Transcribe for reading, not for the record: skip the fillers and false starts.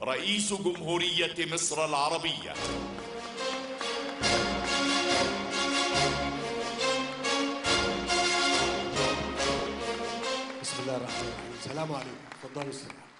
رئيس جمهورية مصر العربية. بسم الله الرحمن الرحيم. السلام عليكم. تفضلوا استريحوا.